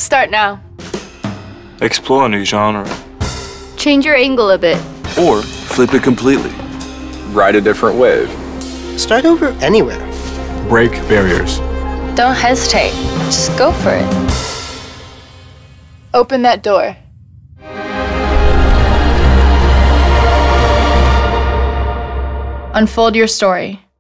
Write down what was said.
Start now. Explore a new genre. Change your angle a bit. Or flip it completely. Ride a different wave. Start over anywhere. Break barriers. Don't hesitate. Just go for it. Open that door. Unfold your story.